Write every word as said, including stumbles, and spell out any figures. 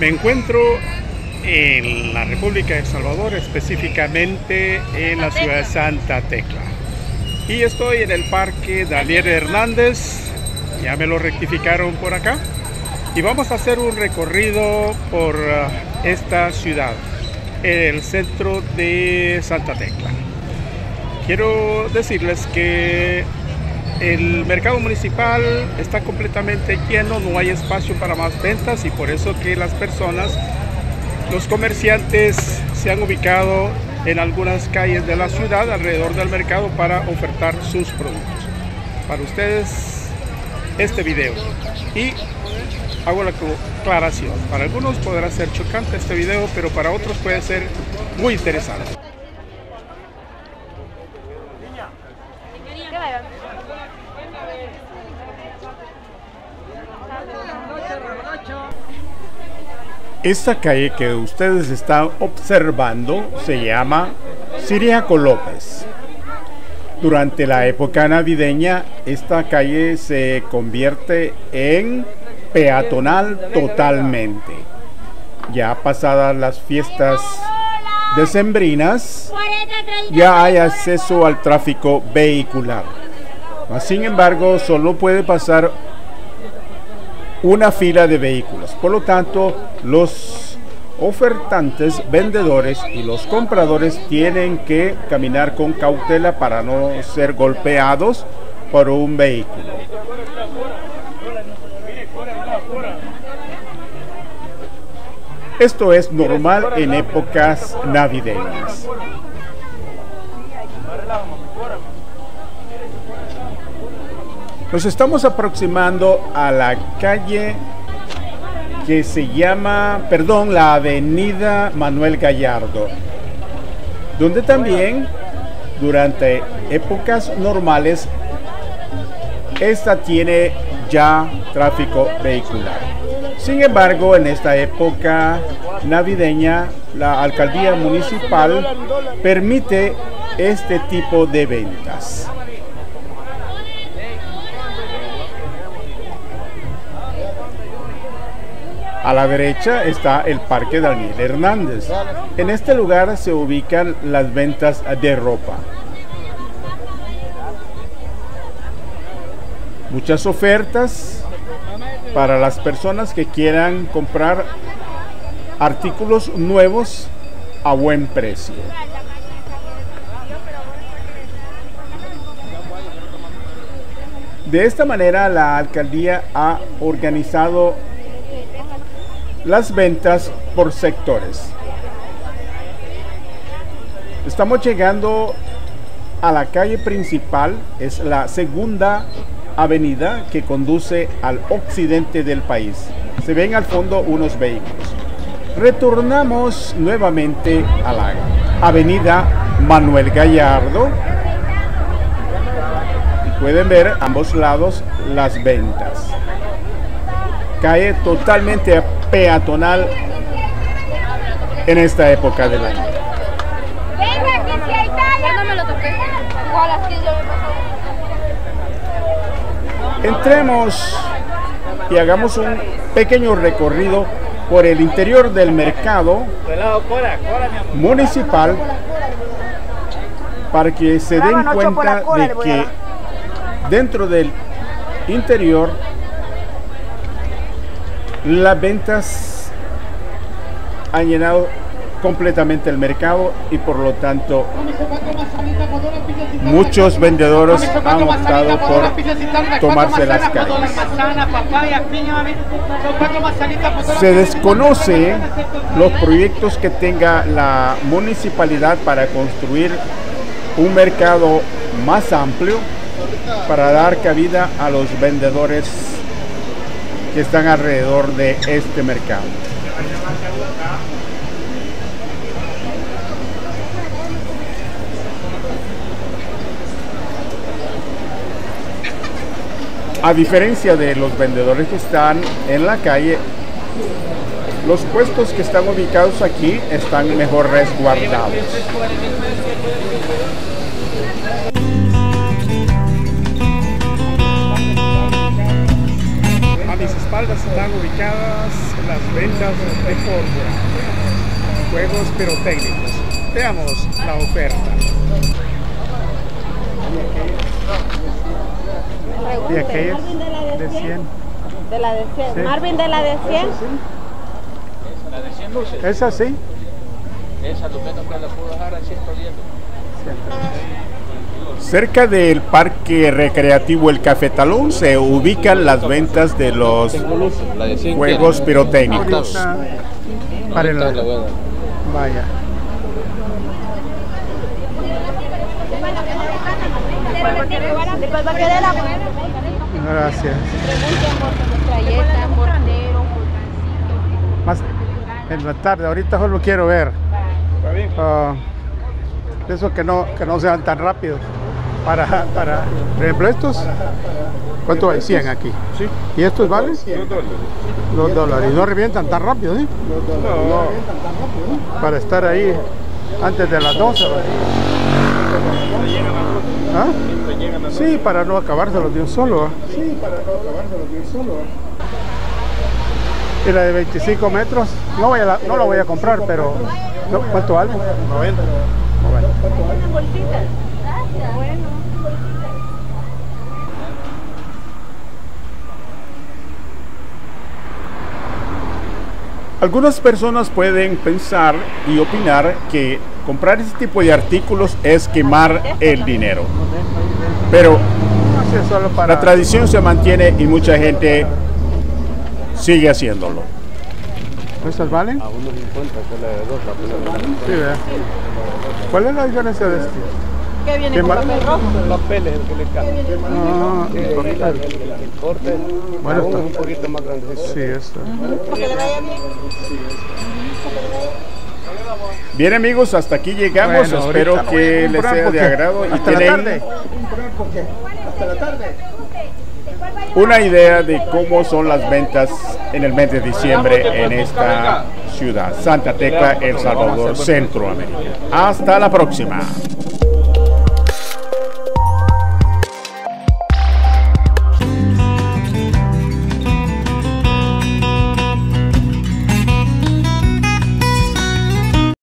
encuentro en la República de El Salvador, específicamente en la ciudad de Santa Tecla. Y estoy en el Parque Daniel Hernández, ya me lo rectificaron por acá. Y vamos a hacer un recorrido por uh, esta ciudad, el centro de Santa Tecla. Quiero decirles que el mercado municipal está completamente lleno, no hay espacio para más ventas y por eso que las personas, los comerciantes se han ubicado en algunas calles de la ciudad alrededor del mercado para ofertar sus productos. Para ustedes este video y hago la aclaración, para algunos podrá ser chocante este video, pero para otros puede ser muy interesante. Esta calle que ustedes están observando se llama Ciriaco López. Durante la época navideña, esta calle se convierte en peatonal totalmente. Ya pasadas las fiestas decembrinas, ya hay acceso al tráfico vehicular. Sin embargo, solo puede pasar una fila de vehículos. Por lo tanto, los ofertantes, vendedores y los compradores tienen que caminar con cautela para no ser golpeados por un vehículo. Esto es normal en épocas navideñas. Nos estamos aproximando a la calle que se llama, perdón, la avenida Manuel Gallardo, donde también durante épocas normales esta tiene ya tráfico vehicular. Sin embargo, en esta época navideña, la alcaldía municipal permite este tipo de ventas. A la derecha está el Parque Daniel Hernández. En este lugar se ubican las ventas de ropa. Muchas ofertas para las personas que quieran comprar artículos nuevos a buen precio. De esta manera, la alcaldía ha organizado las ventas por sectores. Estamos llegando a la calle principal, es la segunda avenida que conduce al occidente del país. Se ven al fondo unos vehículos. Retornamos nuevamente a la avenida Manuel Gallardo y pueden ver a ambos lados las ventas. Calle totalmente peatonal en esta época del año. Venga, que si hay talla. No me lo toqué. Igual así yo me pasó. Entremos y hagamos un pequeño recorrido por el interior del mercado municipal para que se den cuenta de que dentro del interior las ventas han llenado completamente el mercado y por lo tanto muchos vendedores han optado por tomarse las calles. Se desconoce los proyectos que tenga la municipalidad para construir un mercado más amplio para dar cabida a los vendedores que están alrededor de este mercado. A diferencia de los vendedores que están en la calle, los puestos que están ubicados aquí están mejor resguardados. A mis espaldas están ubicadas las ventas de pólvora, juegos pirotécnicos. Veamos la oferta. Y aquella de cien. De la de cien. Sí. Marvin de la de cien. La de cien luces. ¿Esa sí? Esa lo menos que la puedo dejar a ciento diez. Cerca del parque recreativo El Cafetalón se ubican las ventas de los La de cien juegos quiere. pirotécnicos. Para Ahorita el- le voy a dar. Vaya. Después va a quedar la Gracias. metralleta, mortero, Más en la tarde, ahorita solo quiero ver. Ah, eso que no, que no sean tan rápidos. Para, para, por ejemplo, estos, ¿cuánto hay? cien aquí. Sí. ¿Y estos valen? Dos dólares. Dos dólares. Y no revientan tan rápido, ¿sí? No. Para estar ahí antes de las doce. ¿Ah? Sí, para no acabárselos de un solo. Sí, para no acabárselos de un solo. Y la de veinticinco metros, no, voy a la, no la voy a comprar, pero no, ¿cuánto vale? noventa. Algunas personas pueden pensar y opinar que comprar este tipo de artículos es quemar el dinero. Pero la tradición se mantiene y mucha gente sigue haciéndolo. ¿Estas valen? A uno cincuenta, que es la de dos, la primera. Sí, ¿verdad? ¿Cuál es la diferencia de este? ¿Qué viene ¿Qué con ma- papel rojo? El papel es el que le cae. Ah, El, el, el, el corte, Bueno, a uno está. es un poquito más grandecito. sí, esto. Para que le vaya bien. Bien, amigos, hasta aquí llegamos. Bueno, Espero ahorita lo voy a que les comprar sea de porque agrado y hasta la tienen tarde. una idea de cómo son las ventas en el mes de diciembre en esta ciudad, Santa Tecla, El Salvador, Centroamérica. Hasta la próxima.